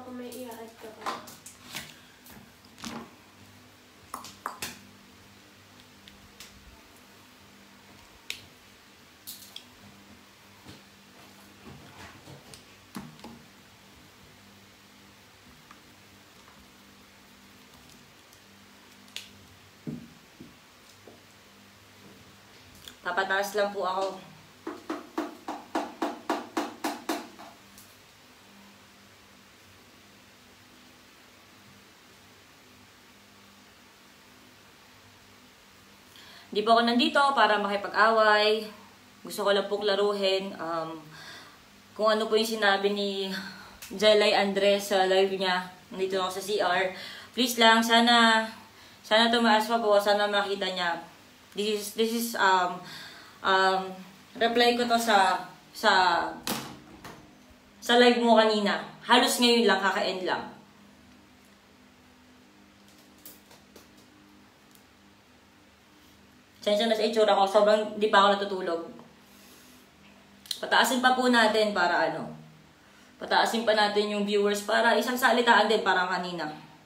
kung may i-add ka pa. Papataas lang po ako. Hindi po ako nandito para makipag-away. Gusto ko lang po klaruhin kung ano po yung sinabi ni Jelay Andres sa live niya. Nandito ako sa CR. Please lang, sana tumaas pa po, sana makita niya. This is reply ko to sa live mo kanina. Halos ngayon lang, kaka-end lang. Sensya na sa itsura ko, sobrang di pa ako natutulog. Pataasin pa po natin para ano. Pataasin pa natin yung viewers para isang salitaan din para kanina.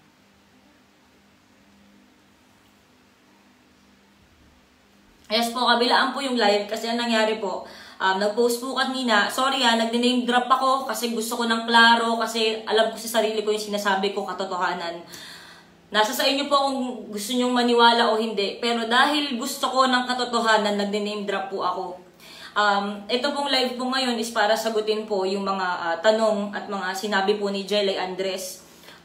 Yes po, kabilaan po yung live kasi ang nangyari po, nag-post po kanina, sorry nag-name drop ako kasi gusto ko ng klaro kasi alam ko sa sarili ko yung sinasabi ko katotohanan. Nasa sa inyo po kung gusto nyong maniwala o hindi, pero dahil gusto ko ng katotohanan, nag-name drop po ako. Ito pong live po ngayon is para sagutin po yung mga tanong at mga sinabi po ni Jelay Andres.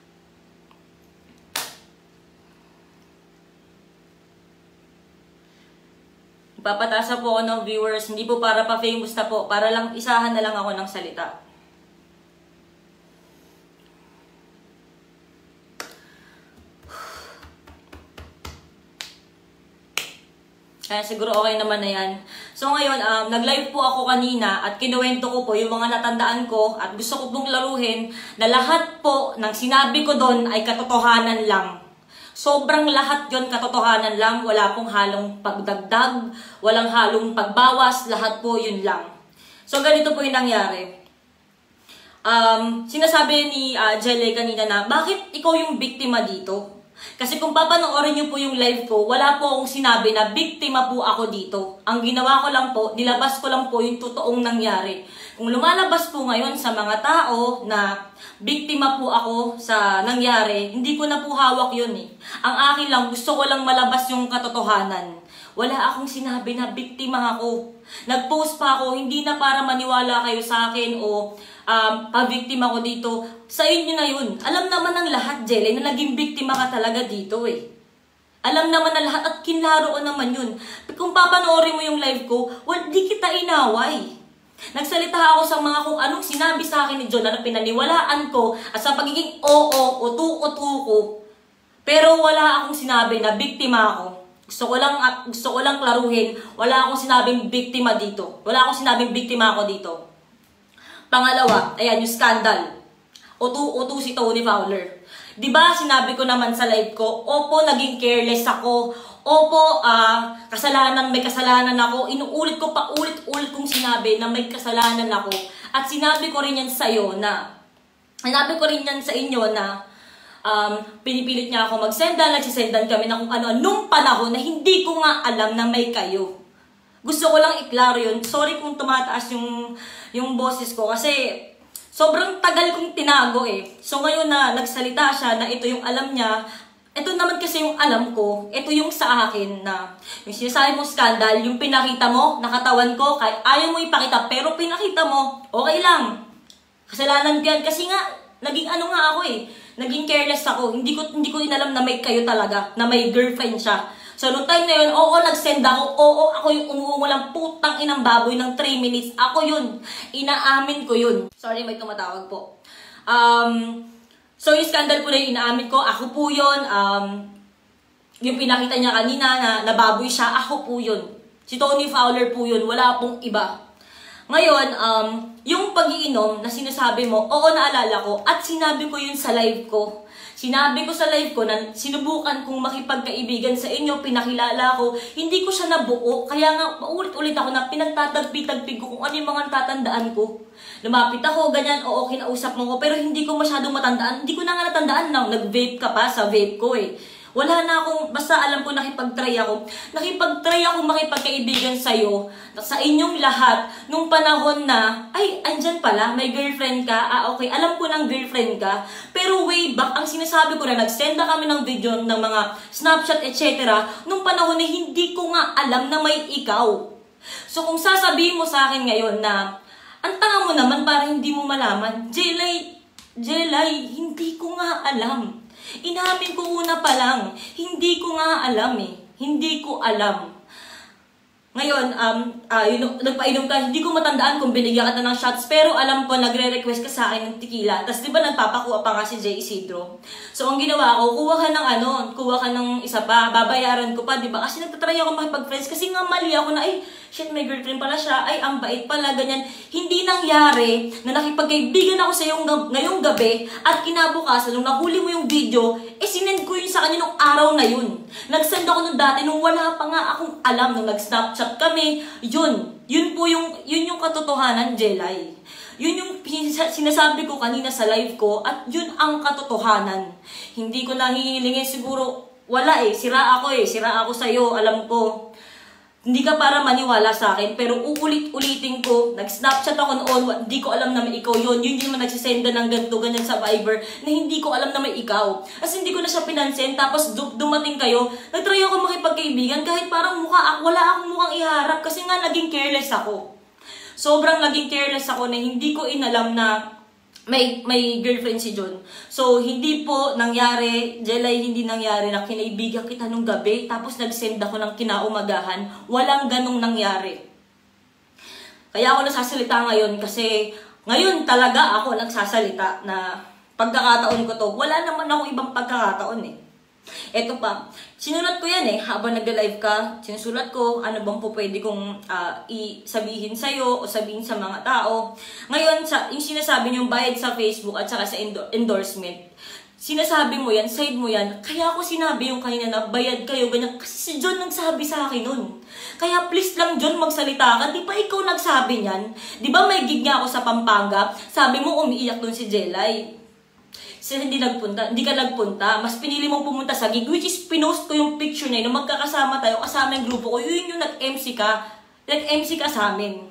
Papatasa po ako ng viewers, hindi po para pa-famous na po, para lang isahan na lang ako ng salita. Kaya siguro okay naman na yan. So ngayon, nag-live po ako kanina at kinuwento ko po yung mga natandaan ko at gusto ko pong laruhin na lahat po ng sinabi ko doon ay katotohanan lang. Sobrang lahat yon katotohanan lang, wala pong halong pagdagdag, walang halong pagbawas, lahat po yun lang. So ganito po yung nangyari. Sinasabi ni Jelay kanina na, bakit ikaw yung biktima dito? Kasi kung papanoorin niyo po yung live ko, wala po akong sinabi na biktima po ako dito. Ang ginawa ko lang po, nilabas ko lang po yung totoong nangyari. Kung lumalabas po ngayon sa mga tao na biktima po ako sa nangyari, hindi ko na po hawak yun eh. Ang akin lang, gusto ko lang malabas yung katotohanan. Wala akong sinabi na biktima ako. Nag-post pa ako, hindi na para maniwala kayo sa akin o pa-biktima ko dito. Sa inyo na yun. Alam naman ng lahat, Jelay, na naging biktima ka talaga dito eh. Alam naman ng lahat at kinlaro ko naman yun. Kung papanoorin mo yung live ko, di kita inaway. Nagsalita ako sa mga kung anong sinabi sa akin ni John na pinaniwalaan ko at sa pagiging utu-utu ko. Pero wala akong sinabi na biktima ako. Gusto ko lang klaruhin, wala akong sinabing biktima dito. Wala akong sinabing biktima ako dito. Pangalawa, ayan yung scandal. Utu-utu si Toni Fowler. Diba sinabi ko naman sa live ko, opo, naging careless ako. Opo, may kasalanan ako. Inuulit ko pa, ulit-ulit kong sinabi na may kasalanan ako. At sinabi ko rin yan sa inyo na pinipilit niya ako magsendan, nagsisendan kami na kung ano, nung panahon na hindi ko nga alam na may kayo. Gusto ko lang iklaro yun. Sorry kung tumataas yung boses ko kasi sobrang tagal kong tinago eh. So ngayon na nagsalita siya na ito yung alam niya, ito naman kasi yung alam ko, ito yung sa akin na yung sinasabi mo scandal, yung pinakita mo, nakatawan ko, kahit ayaw mo ipakita, pero pinakita mo, okay lang. Kasalanan ko yan kasi nga, naging ano nga ako eh, naging careless ako, hindi ko inalam na may kayo talaga, na may girlfriend siya. So, noong time na yun, nag-send ako, ako yung umuungulang putang inang baboy ng 3 minutes, ako yun, inaamin ko yun. Sorry, may tumatawag po. So, yung scandal po na yung inaamin ko, ako po yun. Yung pinakita niya kanina na nababoy siya, ako po yun. Si Toni Fowler po yun, wala pong iba. Ngayon, yung pag-iinom na sinasabi mo, naalala ko, at sinabi ko yun sa live ko. Sinabi ko sa live ko na sinubukan kong makipagkaibigan sa inyo, pinakilala ko, hindi ko siya nabuo, kaya nga paulit-ulit ako na pinagtatagpi-tagpig ko kung ano yung mga natatandaan ko. lumapit ako, ganyan, oo, kinausap mo ko, pero hindi ko masyadong matandaan. Hindi ko na nga natandaan na nag-vape ka pa sa vape ko eh. Wala na akong, basta alam ko nakipag-try ako. Nakipag-try ako makipagkaibigan sa'yo, sa inyong lahat, nung panahon na, ay, andyan pala, may girlfriend ka, okay, alam ko ng girlfriend ka. Pero way back, ang sinasabi ko na, nagsend na kami ng video ng mga Snapchat, etc. Nung panahon na hindi ko nga alam na may ikaw. So kung sasabihin mo sa akin ngayon na, ang tanga mo naman para hindi mo malaman, Jelay, hindi ko nga alam. Inamin ko una pa lang, hindi ko nga alam eh. Hindi ko alam. Ngayon, nagpainom ka, hindi ko matandaan kung binigyan ka na ng shots, pero alam ko, nagre-request ka sa akin ng tequila. Tapos di ba nagpapakuha pa nga si J. Isidro? So ang ginawa ko, kuha ka ng isa pa, babayaran ko pa, di ba? Kasi nagtatry ako makipag-friends, kasi nga mali ako na, ay, shit, may girlfriend pala siya, ay, ang bait pala, ganyan. Hindi nangyari na nakipagkaibigan ako sa ngayong gabi, at kinabukasan, nung nahuli mo yung video, sinend ko yun sa kanya nung araw na yun. Nag-send ako nung dati, nung wala pa nga akong alam, nung nag-snapchat kami, yun yung katotohanan, Jelay. Yun yung sinasabi ko kanina sa live ko, at yun ang katotohanan. Hindi ko nahihilingin siguro, wala sira ako sa'yo, alam ko. Hindi ka para maniwala sa akin, pero uulit-ulitin ko, nag-snapchat ako noon, hindi ko alam na may ikaw yun. Yun yung nagsisenda ng ganito, ganyan sa Viber, na hindi ko alam na may ikaw. Kasi hindi ko na siya pinansin, tapos dumating kayo, nagtry ako makipagkaibigan, kahit parang wala akong mukhang iharap, kasi nga naging careless ako. Sobrang naging careless ako na hindi ko inalam na may girlfriend si John. So, hindi po nangyari, Jelay, hindi nangyari na kinaibigan kita nung gabi, tapos nag-send ako ng kinaumagahan. Walang ganong nangyari. Kaya ako nasasalita ngayon kasi ngayon talaga ako nagsasalita na pagkakataon ko to. Wala naman ako ibang pagkakataon eh. Eto pa, sinulat ko yan habang nag-live ka, sinusulat ko ano bang po pwede kong sabihin sa'yo o sabihin sa mga tao. Ngayon, yung sinasabi niyong bayad sa Facebook at saka sa endorsement, sinasabi mo yan, side mo yan, kaya ako sinabi yung kanina na bayad kayo, ganyan, kasi si John nagsabi sa akin nun. Kaya please lang John, magsalita ka, di ba ikaw nagsabi niyan? Di ba may gig nga ako sa Pampanga, sabi mo umiiyak dun si Jelay. Hindi ka nagpunta, mas pinili mong pumunta sa gig, which is pinost ko yung picture na yun, magkakasama tayo, kasama yung grupo ko, yun yung nag-MC ka sa amin.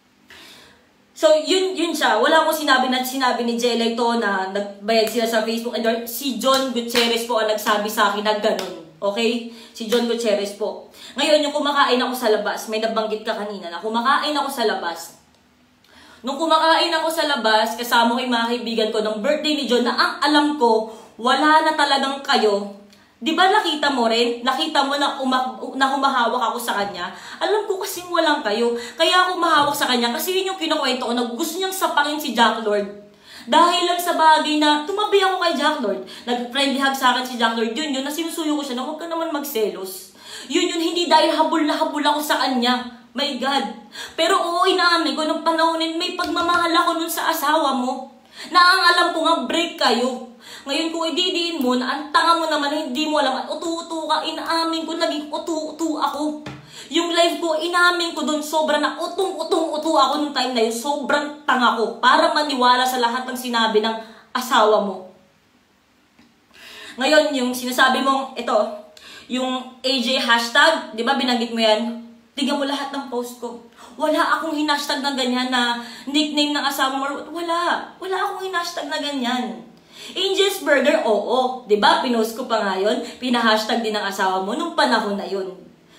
So, yun siya, wala akong sinabi ni Jelay to na nagbayad sila sa Facebook, and si John Gutierrez po ang nagsabi sa akin na ganun, okay? Si John Gutierrez po. Ngayon, yung kumakain ako sa labas, may nabanggit ka kanina na kumakain ako sa labas. Nung kumakain ako sa labas, kasama ko yung mga kaibigan ko ng birthday ni John na ang alam ko, wala na talagang kayo. Di ba nakita mo rin? Nakita mo na humahawak ako sa kanya? Alam ko kasing walang kayo. Kaya ako mahawak sa kanya kasi yun yung kinukwento ko na gusto niyang sapakin si Jack Lord. Dahil lang sa bagay na tumabi ako kay Jack Lord. Nag-friendly hug sa akin si Jack Lord. Yun na sinusuyo ko siya na huwag ka naman magselos. Yun hindi dahil habol na habol ako sa kanya. My God. Pero oo, inaamin ko, nung panahonin, may pagmamahal ako nun sa asawa mo. Na ang alam ko nga, break kayo. Ngayon kung ididiin mo, na ang tanga mo naman, hindi mo alam, at utu-utu ka, inaamin ko, naging utu-utu ako. Yung life ko, inaamin ko dun, sobra na utong-utu ako nung time na yun, sobrang tanga ko, para maniwala sa lahat ng sinabi ng asawa mo. Ngayon, yung sinasabi mong, ito, yung AJ hashtag, di ba binanggit mo yan? Tingnan mo lahat ng post ko. Wala akong hinashtag na ganyan na nickname ng asawa mo. Wala akong hinashtag na ganyan. Angel's Burger, oo. Diba? Pinost ko pa nga yun. Pinahashtag din ng asawa mo nung panahon na yun.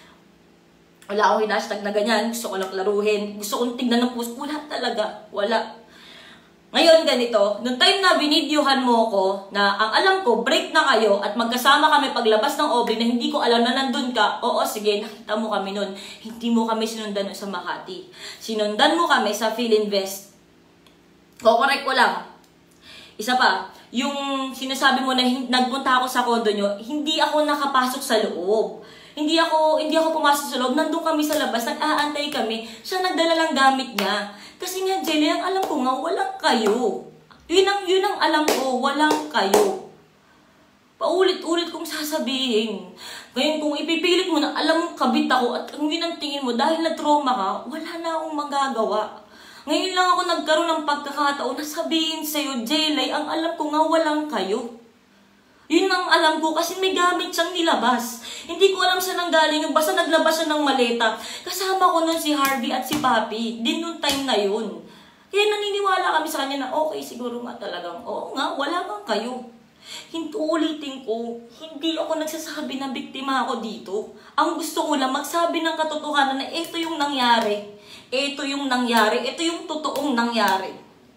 Wala akong hinashtag na ganyan. Gusto ko lang klaruhin. Gusto kong tignan ng post. Wala talaga. Wala. Ngayon, ganito, nung time na binidyohan mo ko, na ang alam ko, break na kayo, at magkasama kami paglabas ng Aubrey na hindi ko alam na nandun ka, oo, sige, nakita mo kami nun. Hindi mo kami sinundan sa Makati. Sinundan mo kami sa Philinvest. Correct ko lang. Isa pa, yung sinasabi mo na nagpunta ako sa condo nyo, hindi ako nakapasok sa loob. Hindi ako pumasok sa loob, nandun kami sa labas, nag-aantay kami, siya nagdala lang gamit niya. Kasi nga, Jelly, ang alam ko nga, walang kayo. Yun ang alam ko, walang kayo. Paulit-ulit kong sasabihin. Ngayon, kung ipipilit mo na alam mong kabit ako at ang yun ang tingin mo, dahil na-trauma ka, wala na akong magagawa. Ngayon lang ako nagkaroon ng pagkakataon na sabihin sa'yo, Jelay, ang alam ko nga walang kayo. Yun ang alam ko kasi may gamit siyang nilabas. Hindi ko alam saan nanggaling yung basta naglabas siya ng maleta. Kasama ko nun si Harvey at si Papi. Din nung time na yun. Kaya naniniwala kami sa kanya na okay, siguro nga talagang, oo nga, wala nga kayo. Ulitin ko, hindi ako nagsasabi na biktima ako dito. Ang gusto ko lang magsabi ng katotohanan na ito yung nangyari. Ito yung nangyari. Ito yung totoong nangyari.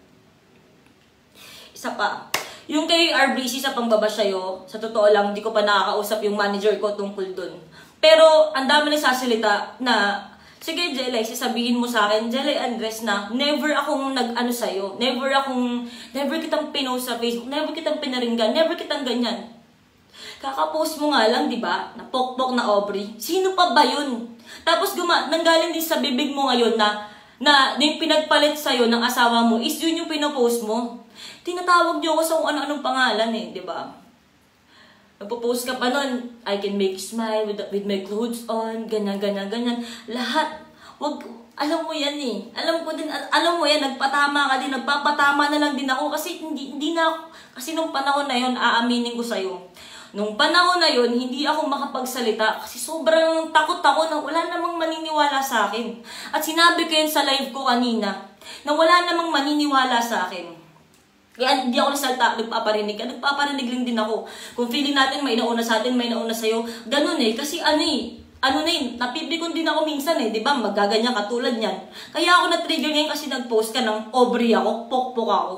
Isa pa. Yung kay RBC sa pangbabash sa'yo, sa totoo lang, hindi ko pa nakakausap yung manager ko tungkol dun. Pero, ang dami nagsasalita na, sige, Jelay, sasabihin mo sa akin, Jelay Andres na, never akong nag-ano sa'yo, never kitang pinost sa Facebook, never kitang pinaringgan, never kitang ganyan. Kakapost mo nga lang, di ba, na pokpok na Aubrey. Sino pa ba yun? Tapos, nanggaling din sa bibig mo ngayon na yung pinagpalit sa'yo ng asawa mo, is yun yung pinopost mo. Tinatawag niyo ako sa kung ano-anong pangalan eh, di ba? Nagpo-post ka pa nun, I can make you smile with my clothes on, ganyan. Lahat. Alam mo yan eh. Alam mo yan, nagpatama ka din, nagpapatama na lang din ako kasi hindi na ako, kasi nung panahon na yun, aaminin ko sa'yo. Nung panahon na yun, hindi ako makapagsalita kasi sobrang takot ako na wala namang maniniwala sa akin. At sinabi ko yun sa live ko kanina, na wala namang maniniwala sa akin. Kaya hindi ako nasalta, nagpaparinig ka. Nagpaparinig lang din ako. Kung feeling natin may nauna sa atin, may nauna sa'yo, ganun eh. Kasi napipikon din ako minsan eh. Diba? Magaganyan katulad niyan. Kaya ako na-trigger ngayon kasi nag-post ka ng Aubrey ako, pokpok ako.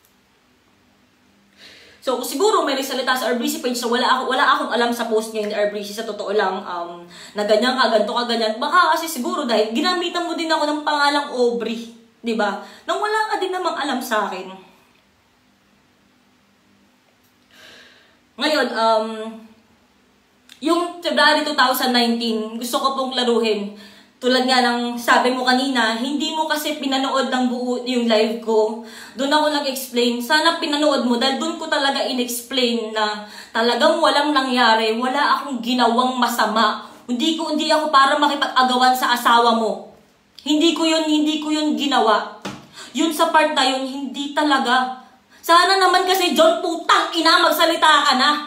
So, siguro may nagsalita sa RBC page na wala akong alam sa post ngayon ni RBC sa totoo lang na ganyan ka, ganito ka, ganyan. Baka kasi siguro dahil ginamitan mo din ako ng pangalang Aubrey. Diba? Nang wala ka din namang alam sa akin. Ngayon, yung February 2019, gusto ko pong klaruhin. Tulad nga ng sabi mo kanina, hindi mo kasi pinanood ng buo yung live ko. Doon ako nag-explain. Sana pinanood mo dahil doon ko talaga in-explain na talagang walang nangyari, wala akong ginawang masama. Hindi ako para makipag-agawan sa asawa mo. Hindi ko yun ginawa. Yun sa part na yun, hindi talaga. Sana naman kasi, John, putang ina, magsalita ka na.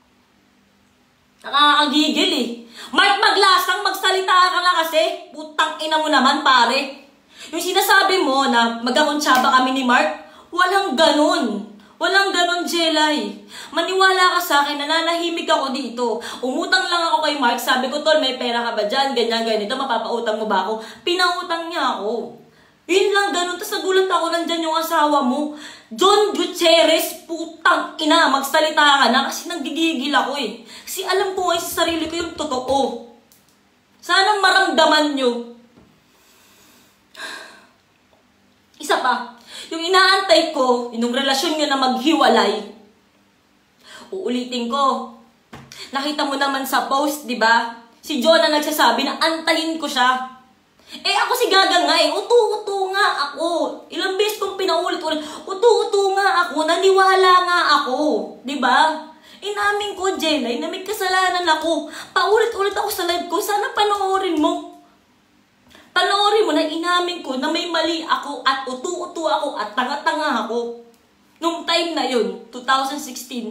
Nakakagigil eh. Mark, maglasang magsalita ka na kasi. Putang ina mo naman, pare. Yung sinasabi mo na magkakonsyaba kami ni Mark, walang ganun. Walang ganun, Jelay. Maniwala ka sa akin, nananahimik ako dito. Umutang lang ako kay Mark, sabi ko, Tol, may pera ka ba dyan? Ganyan, ganito, mapapautang mo ba ako? Pinautang niya ako. Yun lang, ganun. Tapos nagulat ako, nandyan yung asawa mo. John Gutierrez, putang ina, magsalita ka na kasi nagigigil ako eh. Kasi alam ko ngayon sa sarili ko yung totoo. Sanang maramdaman nyo. Isa pa, yung inaantay ko, yung relasyon nyo na maghiwalay. Uulitin ko. Nakita mo naman sa post, di ba? Si John na nagsasabi na antayin ko siya. Ako si Gaga nga eh. Utu-utu nga ako. Ilang beses kong pinaulit-ulit. Utu-utu nga ako. Naniwala nga ako. Diba? Inamin ko, Jelay, na may kasalanan ako. Paulit-ulit ako sa live ko. Sana panoorin mo. Panoorin mo na inamin ko na may mali ako at utu-utu ako at tanga-tanga ako. Nung time na yun, 2016.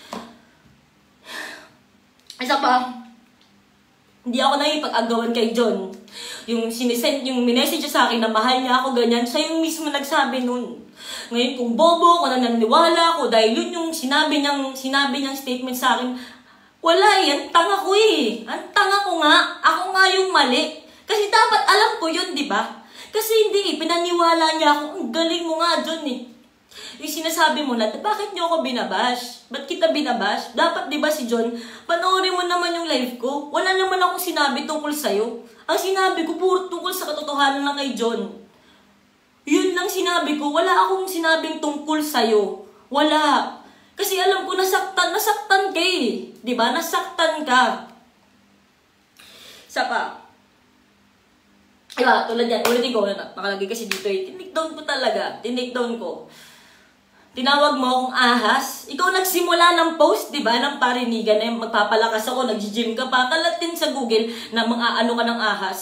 Isa pa, hindi ako nakipag-agawan kay John. Yung minessage siya sa akin na mahal niya ako, ganyan. Siya yung mismo nagsabi nun. Ngayon, kung bobo ko na naniniwala ko dahil yun yung sinabi niyang statement sa akin, wala yan, tanga ko eh. Ang tanga ko nga, ako nga yung mali. Kasi dapat alam ko yun, di ba? Kasi hindi, pinaniwala niya ako, ang galing mo nga, John eh. Yung sinasabi mo na, bakit niyo ako binabash? Ba't kita binabash? Dapat, di ba si John, panoorin mo naman yung live ko. Wala naman akong sinabi tungkol sa'yo. Ang sinabi ko, puro tungkol sa katotohanan lang kay John. Yun lang sinabi ko. Wala akong sinabing tungkol sa'yo. Wala. Kasi alam ko, nasaktan ka eh. Di ba? Nasaktan ka. Isa pa. Diba, tulad yan. Ulitin ko, nakalagay kasi dito eh. Tinake down ko talaga. Tinake down ko. Tinawag mo akong ahas. Ikaw nagsimula ng post, di ba, ng parinigan na magpapalakas ako, nag-gym ka pa, kalatin sa Google na mga ano ka ng ahas.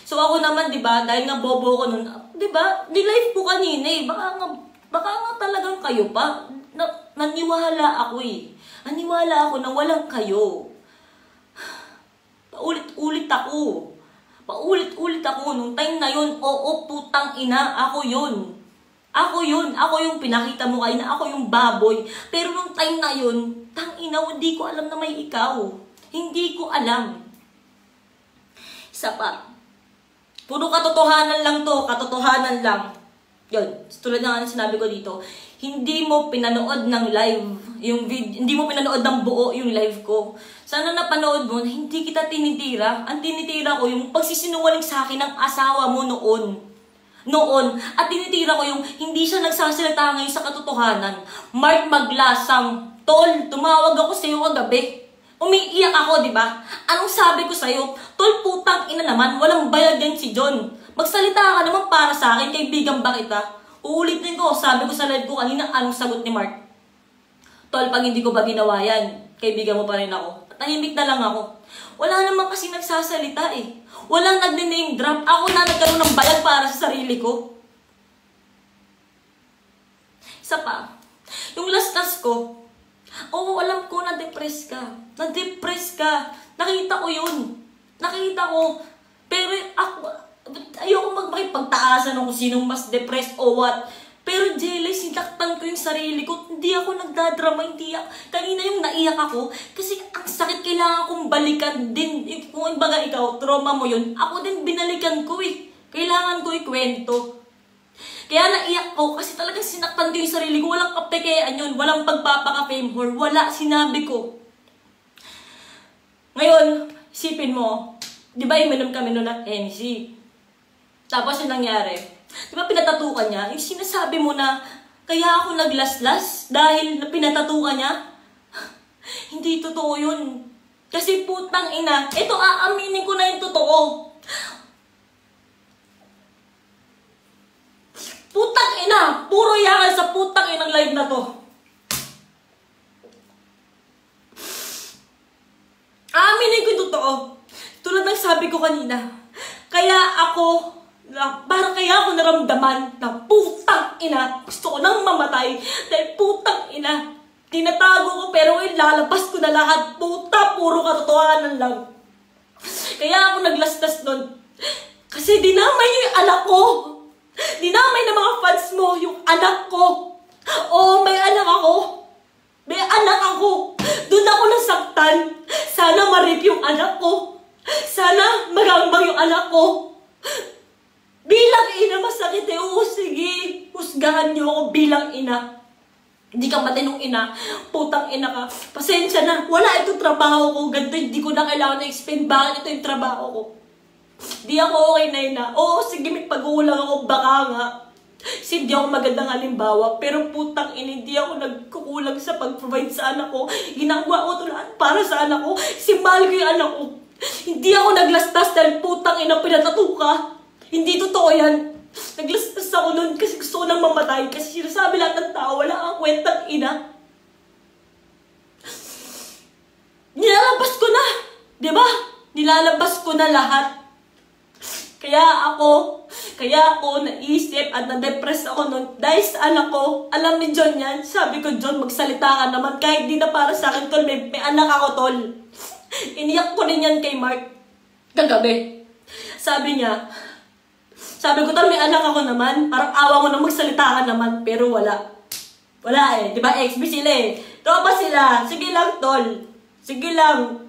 So ako naman, di ba, dahil nga bobo ko nun, di ba, nilive ko kanina eh. Baka nga talagang kayo pa. Naniwala ako eh. Naniwala ako na walang kayo. Paulit-ulit ako. Paulit-ulit ako. Nung time na yun, oo, putang ina, ako yun. Ako yun. Ako yung pinakita mo kayo na ako yung baboy. Pero nung time na yun, tang ina, hindi ko alam na may ikaw. Hindi ko alam. Isa pa. Puro katotohanan lang to. Katotohanan lang. Yun. Tulad na nga sinabi ko dito. Hindi mo pinanood ng live yung video. Hindi mo pinanood ng buo yung live ko. Sana napanood mo, hindi kita tinitira. Ang tinitira ko yung pagsisinungaling sa akin ng asawa mo noon. At tinitira ko yung hindi siya nagsasalita ngayon sa katotohanan. Mark Maglasang, tol, tumawag ako sa iyo kagabi. Umiiyak ako, di ba? Anong sabi ko sa'yo? Tol, putang ina naman, walang bayad yan si John. Magsalita ka naman para sa akin, kaibigan ba kita? Uulitin ko, sabi ko sa live ko kanina, anong sagot ni Mark? Tol, pag hindi ko ba ginawa yan, kaibigan mo pa rin ako. Tahimik na lang ako. Wala naman kasi nagsasalita eh. Walang nagne-name drop. Ako na nagkaroon ng bayad para sa sarili ko. Isa pa, yung last ko, oo, alam ko na-depress ka. Na-depress ka. Nakita ko yun. Nakita ko. Pero ako, ayoko magpagtaasan kung sinong mas depressed o what. Pero jealous, sinaktan ko yung sarili ko. Hindi ako nagdadrama, hindi ako. Kanina yung naiyak ako. Kasi ang sakit, kailangan kong balikan din. Kung baga ikaw, trauma mo yun. Ako din binalikan ko eh. Kailangan ko ikwento. Kaya naiyak ko kasi talagang sinaktan ko yung sarili ko. Walang kapekean yun. Walang pagpapaka-fame whore. Wala, sinabi ko. Ngayon, isipin mo, di ba iminom kami nun ng NC? Tapos yung nangyari, di ba pinatatukan niya? Yung sinasabi mo na, kaya ako naglaslas dahil pinatatukan niya? Hindi totoo yun. Kasi putang ina, ito aaminin ko na yung totoo. Putang ina! Puro yakan sa putang inang live na to. Aaminin ko yung totoo. Tulad ng sabi ko kanina. Parang kaya ako naramdaman na putang ina. Gusto ko nang mamatay. Dahil putang ina. Tinatago ko pero ilalabas ko na lahat. Puta, puro katotohanan lang. Kaya ako naglastas nun. Kasi dinamay niyo yung anak ko. Dinamay ng mga fans mo yung anak ko. Oo, may anak ako. May anak ako. Doon ako nasaktan. Sana ma-rape yung anak ko. Sana magambang yung anak ko. Bilang ina, masakit eh. Oo, sige. Husgahan niyo ako bilang ina. Hindi ka matinong ina. Putang ina ka. Pasensya na. Wala itong trabaho ko. Ganito, hindi ko na kailangan na-explain bakit ito yung trabaho ko. Di ako okay na ina. Oo, sige, may pag-uulang ako. Baka nga. Kasi hindi ako magandang halimbawa. Pero putang ina, hindi ako nagkukulang sa pag-provide sa anak ko. Ginagawa ko ito lahat para sa anak ko. Kasi mahal ko yung anak ko. Hindi ako naglastas dahil putang ina pinatato ka. Hindi totoo yan. Naglastas ako nun kasi gusto ko nang mamatay. Kasi sinasabi lahat ng tao, wala kang kwentang ina. Nilalabas ko na. Diba? Nilalabas ko na lahat. Kaya ako naisip at na-depress ako nun dahil sa anak ko. Alam ni John yan. Sabi ko, John, magsalita ka naman. Kahit di na para sa akin, tol. May anak ako, tol. Iniyak ko rin yan kay Mark kagabi. Sabi ko, tol, may anak ako naman. Parang awa mo na magsalita ka naman. Pero wala. Wala eh. Diba, XB sila eh. Tropa sila. Sige lang, tol. Sige lang.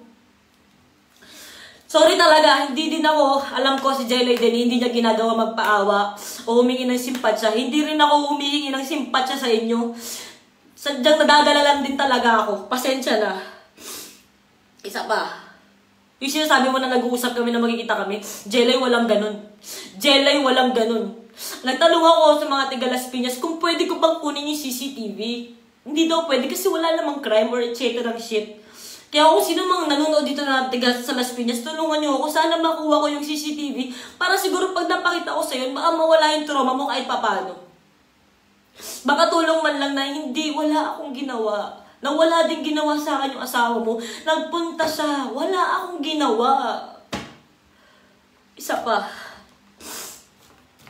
Sorry talaga, hindi din ako, alam ko si Jelay din, hindi niya ginagawa magpaawa o humingi ng simpatsya. Hindi rin ako humingi ng simpatsya sa inyo. Sadyang nadadala lang din talaga ako. Pasensya na. Isa pa. Yung sinasabi mo na nag-uusap kami na magkikita kami, Jelay walang ganun. Jelay walang ganun. Nagtanong ako sa mga taga Las Piñas kung pwede ko bang kunin yung CCTV. Hindi daw pwede kasi wala namang crime or etc. shit. Kaya kung sino mang nanonood dito na taga sa Las Piñas, tulungan niyo ako. Sana makuha ko yung CCTV para siguro pag napakita ko sa'yo, baka mawala yung trauma mo kahit papano. Baka tulong man lang na hindi, wala akong ginawa. Na wala din ginawa sa akin yung asawa mo. Nagpunta siya, wala akong ginawa. Isa pa.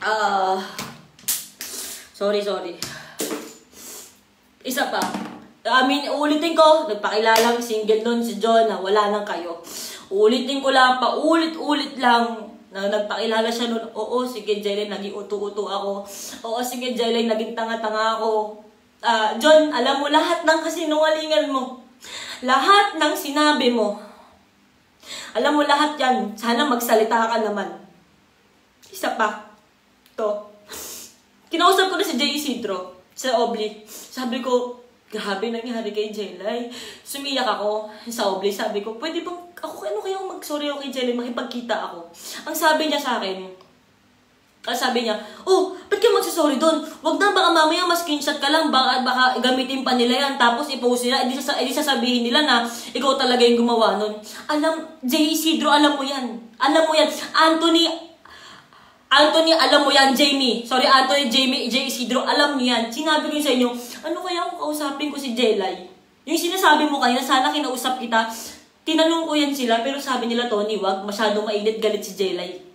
Sorry. Isa pa. Uulitin ko, nagpakilalang single nun si John na wala nang kayo. Uulitin ko lang, paulit-ulit lang na nagpakilala siya nun. Oo, sige Jelay, naging utu-utu ako. Oo, sige Jelay, naging tanga-tanga ako. John, alam mo, lahat ng kasinungalingan mo, lahat ng sinabi mo, alam mo lahat yan, sana magsalita ka naman. Isa pa, to. Kinausap ko na si Jay Isidro sa Obli. Sabi ko, grabe nangyari kay Jelay. Sumiyak ako sa Obli. Sabi ko, pwede bang ano kayang mag-sorry ako kay Jelay, makipagkita ako. Ang sabi niya sa akin, sabi niya, oh, ba't ka magsasorry doon? Wag na, baka mamaya ma-screenshot ka lang, baka gamitin pa nila yan, tapos i-post nila, edi sasabihin nila na ikaw talaga yung gumawa nun. Jay Isidro, alam mo yan. Alam mo yan. Anthony, alam mo yan, Jamie. Sorry, Anthony, Jay Isidro, alam niyo yan. Sinabi ko yun sa inyo, ano kaya kung kausapin ko si Jelay? Yung sinasabi mo kanina, sana kinausap kita. Tinanong ko yan sila, pero sabi nila, Toni, wag, masyadong mainit galit si Jelay.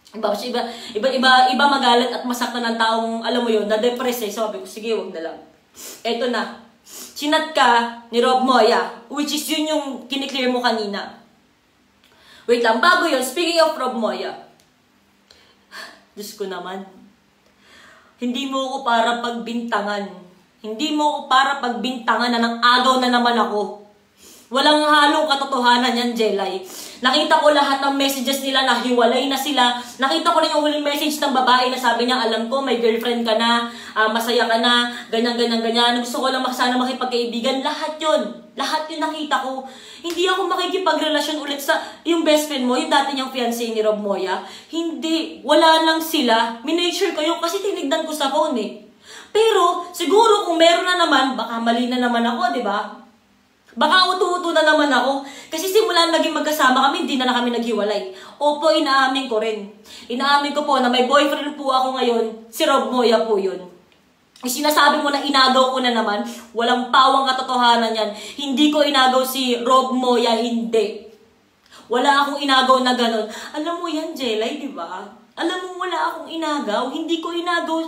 Iba magalit at masaktan ng taong, alam mo yun, na-depress eh. Sabi ko, sige, wag na lang. Eto na. Sinat ka ni Rob Moya, which is yun yung kiniklear mo kanina. Wait lang, bago yun, speaking of Rob Moya, Diyos ko naman, hindi mo ako para pagbintangan. Hindi mo ako para pagbintangan na ng agaw na naman ako. Walang halong katotohanan yan, Jelay. Nakita ko lahat ng messages nila na hiwalay na sila. Nakita ko rin yung huling message ng babae na sabi niya, alam ko, may girlfriend ka na, masaya ka na, ganyan. Gusto ko lang sana makipagkaibigan. Lahat yun nakita ko. Hindi ako makikipagrelasyon ulit sa yung best friend mo, yung dati niyang fiancé ni Rob Moya. Hindi. Wala lang sila. Minake ko yun kasi tinignan ko sa phone eh. Pero, siguro kung meron na naman, baka mali na naman ako, di ba? Baka utu-utu na naman ako. Kasi simula naging magkasama kami, hindi na kami naghiwalay. Opo, inaamin ko rin. Inaamin ko po na may boyfriend po ako ngayon. Si Rob Moya po yun. Sinasabi mo na inagaw ko na naman. Walang pawang katotohanan yan. Hindi ko inagaw si Rob Moya, hindi. Wala akong inagaw na ganun. Alam mo yan, Jelay, di ba? Alam mo, wala akong inagaw. Hindi ko inagaw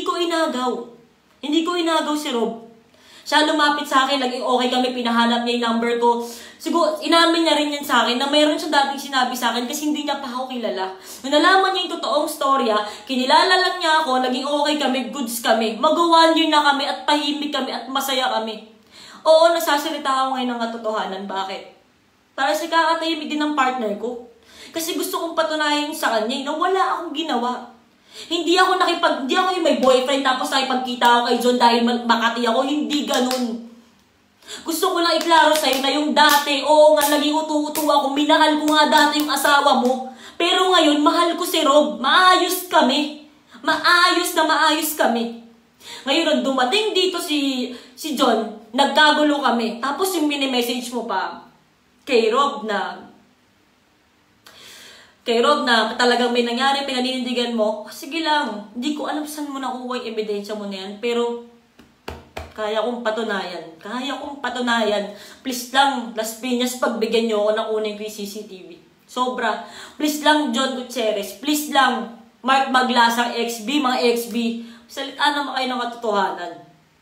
si Rob. Siya lumapit sa akin, naging okay kami, pinahanap niya yung number ko. Siguro, inamin niya rin yan sa akin na mayroon siya dating sinabi sa akin kasi hindi niya pa ako kilala. Nung nalaman niya yung totoong storya, kinilala lang niya ako, naging okay kami, goods kami. Mag-1 year na kami at tahimik kami at masaya kami. Oo, nasasalita ako ngayon ng katotohanan. Bakit? Para sa kakatahimik din ng partner ko. Kasi gusto kong patunayan sa kanya na wala akong ginawa. Hindi ako yung may boyfriend tapos nakipagkita ako kay John dahil Makati ako. Hindi ganun. Gusto ko lang iklaro sa'yo na yung dati, oo nga, naging utu-utu ako. Minahal ko nga dati yung asawa mo. Pero ngayon, mahal ko si Rob. Maayos kami. Maayos kami. Ngayon, dumating dito si John, nagkagulo kami. Tapos yung mini-message mo pa kay Rob na talagang may nangyari, pinaninindigan mo, sige lang, hindi ko alam saan mo nakuha yung ebidensya mo na yan, pero kaya kong patunayan. Please lang, Las Piñas, pagbigyan nyo ako ng unang CCTV. Sobra. Please lang, John Gutierrez. Please lang, Mark Maglasang XB, mga XB. Salita naman kayo ng katotohanan.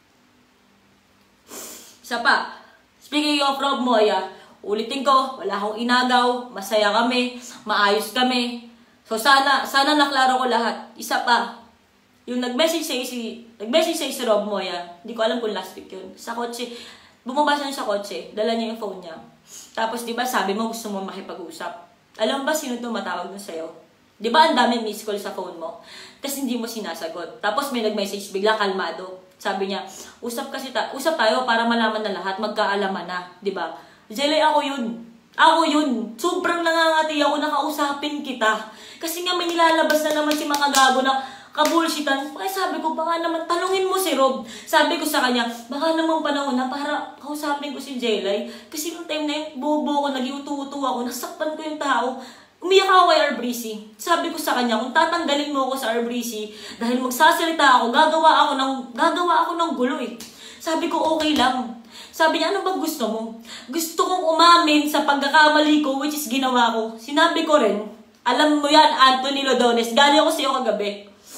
Isa pa, speaking of Rob Moya, ulitin ko, wala akong inagaw, masaya kami, maayos kami. So sana naklaro ko lahat. Isa pa, yung nag-message sa'yo si Rob Moya, hindi ko alam kung last week yun. Sa kotse, bumaba siya sa kotse, dala niya yung phone niya. Tapos di ba sabi mo gusto mo makipag-usap. Alam ba sino tumatawag na sa'yo? Di ba ang dami miss call sa phone mo? Tapos hindi mo sinasagot. Tapos may nag-message, bigla kalmado. Sabi niya, usap tayo para malaman na lahat, magkaalaman na. Di ba? Jelay, ako yun. Sobrang nangangati ako na kausapin kita. Kasi nga may nilalabas na naman si mga gago na kabulshitan. Kaya sabi ko, baka naman tanungin mo si Rob. Sabi ko sa kanya, baka naman panahon na para kausapin ko si Jelay. Kasi nung time na yun, bobo ko, nag-iutu-utu ako, nasaktan ko yung tao. Umiyak ako kay Arbreezy. Sabi ko sa kanya, kung tatanggalin mo ako sa Arbreezy, dahil magsasalita ako, gagawa ako ng gulo eh. Sabi ko, okay lang. Sabi niya, ano bang gusto mo? Gusto kong umamin sa pagkakamali ko, which is ginawa ko. Sinabi ko rin, alam mo yan, Anthony Lodones, galing ako sa iyo kagabi.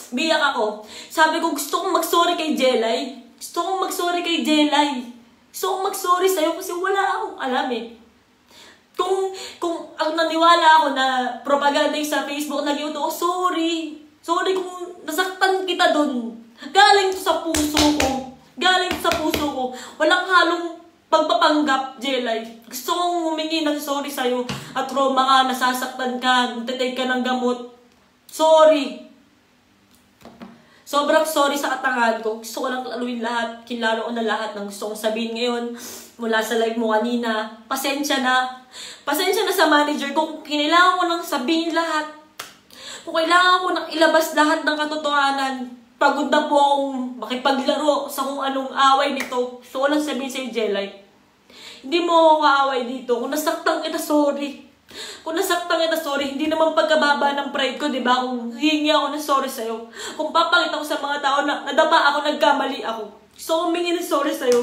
Biyak ako. Sabi ko, gusto kong mag-sorry kay Jelay. Gusto kong mag-sorry kay Jelay. Gusto kong mag-sorry sa'yo kasi wala akong alam eh. Kung ang naniwala ako na propaganda yung sa Facebook, naging ito, sorry. Sorry kung nasaktan kita dun. Galing to sa puso ko. Galing sa puso ko. Walang halong pagpapanggap, Jelay. Gusto kong humingi ng sorry sa'yo. At trauma ka, nasasaktan ka, nagtatake ka ng gamot. Sorry. Sobrang sorry sa katangahan ko. Gusto ko lang klaruhin lahat. Kinlaro ko na lahat ng gusto kong sabihin ngayon. Mula sa live mo kanina. Pasensya na. Pasensya na sa manager ko. Kailangan ko nang sabihin lahat. Kung kailangan ko nang ilabas lahat ng katotohanan. Pagod na po akong makipaglaro sa kung anong away nito. Gusto ko lang sabihin sa'yo, Jelay. Hindi mo ako kaaway dito. Kung nasaktan kita, sorry. Kung nasaktan kita, sorry. Hindi naman pagkababa ng pride ko, di ba? Kung hihingi ako ng sorry sa'yo. Kung papakita ko sa mga tao na nadapa ako, nagkamali ako. Gusto ko humingi ng sorry sa'yo.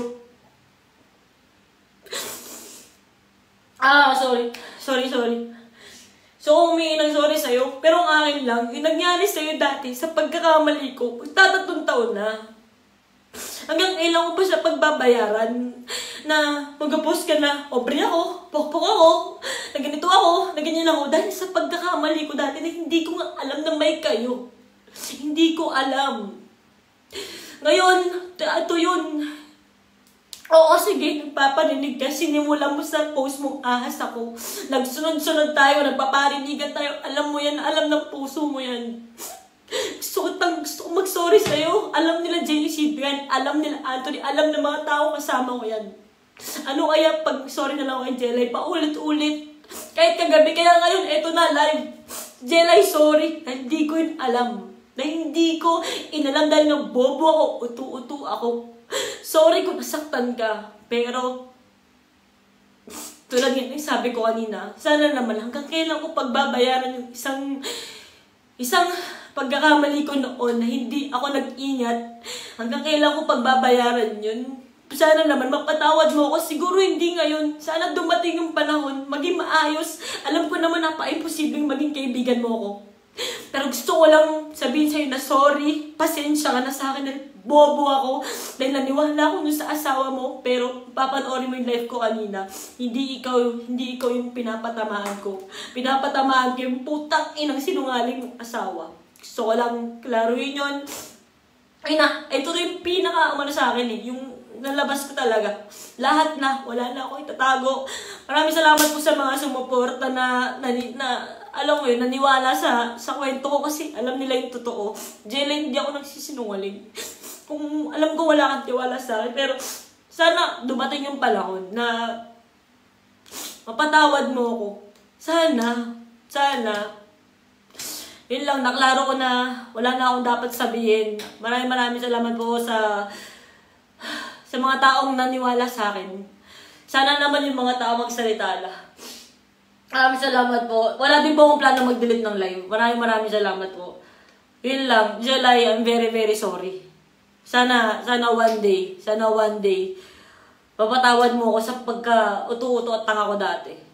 Sorry. So, humingi ng sorry sa'yo. Pero ang akin lang, yung nangyari sa'yo dati sa pagkakamali ko, magtatatong taon na. Hanggang kailan ko pa siya pagbabayaran na mag-post ka na, obre ako, pokpok ako, na ganito ako, na ganyan ako. Dahil sa pagkakamali ko dati na hindi ko nga alam na may kayo. Hindi ko alam. Ngayon, ito yun. Oo, sige, nagpaparinig ka. Sinimula mo sa post mong ahas ako. Nagsunod-sunod tayo, nagpaparinigan tayo. Alam mo yan, alam ng puso mo yan. Gusto ko mag-sorry sa'yo. Alam nila Jenny Ciprian, alam nila Anthony, alam ng mga tao kasama ko yan. Ano kaya pag sorry na lang kay Jelay, paulit-ulit. Kahit kagabi, kaya ngayon, eto na, live. Jelay, sorry. Hindi ko yun alam. Na hindi ko inalam dahil na bobo ako, utu-utu ako. Sorry kung nasaktan ka. Pero, tulad yan, sabi ko kanina, sana naman hanggang kailan ko pagbabayaran yung isang pagkakamali ko noon na hindi ako nag-ingat, hanggang kailan ko pagbabayaran yun. Sana naman mapatawad mo ako. Siguro hindi ngayon. Sana dumating yung panahon, maging maayos. Alam ko naman napaka-imposibleng maging kaibigan mo ako. Pero gusto ko lang sabihin sa'yo na sorry. Pasensya ka na sa akin na bobo ako. Dahil naniwala ako nun sa asawa mo. Pero papanoorin mo yung live ko kanina. Hindi ikaw yung pinapatamaan ko. Pinapatamaan ko yung putang inang sinungaling mong asawa. Gusto ko lang klaruhin yun. Ay na, ito yung pinaka-umano sa akin eh. Yung nalabas ko talaga. Lahat na. Wala na ako itatago. Maraming salamat po sa mga sumuporta na alam mo yun, naniwala sa kwento ko kasi alam nila yung totoo. Jelay, hindi ako nagsisinungaling. Kung alam ko wala kang tiwala sa akin. Pero sana dumating yung panahon na mapatawad mo ako. Sana. Yun lang, naklaro ko na wala na akong dapat sabihin. Maraming salamat po sa mga taong naniwala sa akin. Sana naman yung mga tao magsalita na. Maraming salamat po. Wala din po akong plano mag-delete ng live. Maraming salamat po. Yun lang. Jelay, I'm very, very sorry. Sana one day, mapatawad mo ako sa pagka-uto-uto at tanga ko dati.